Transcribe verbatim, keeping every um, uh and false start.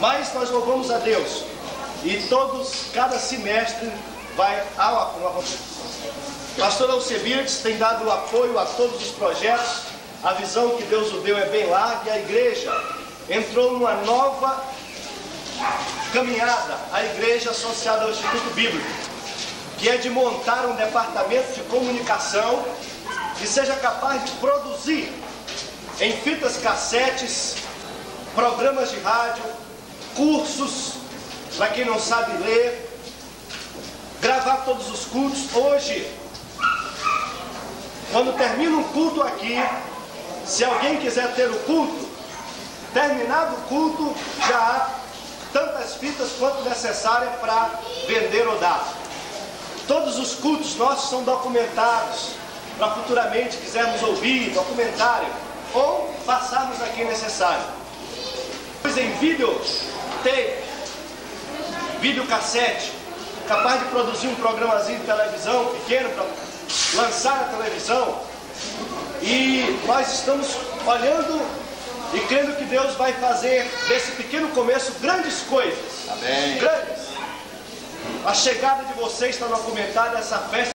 Mas nós louvamos a Deus. E todos, cada semestre, vai ao uma... Pastor Alcebiades tem dado apoio a todos os projetos. A visão que Deus o deu é bem larga e a igreja entrou numa nova caminhada, a igreja associada ao Instituto Bíblico, que é de montar um departamento de comunicação que seja capaz de produzir em fitas cassetes, programas de rádio, cursos para quem não sabe ler, gravar todos os cultos. Hoje, quando termina um culto aqui, se alguém quiser ter o culto, terminado o culto, já há tantas fitas quanto necessária para vender ou dar. Todos os cultos nossos são documentados, para futuramente quisermos ouvir, documentário, ou passarmos aqui necessário. Pois em vídeo tape, videocassete, capaz de produzir um programazinho de televisão pequeno para lançar na televisão. E nós estamos olhando e crendo que Deus vai fazer desse pequeno começo grandes coisas. Amém. Grandes. A chegada de vocês está documentada, essa festa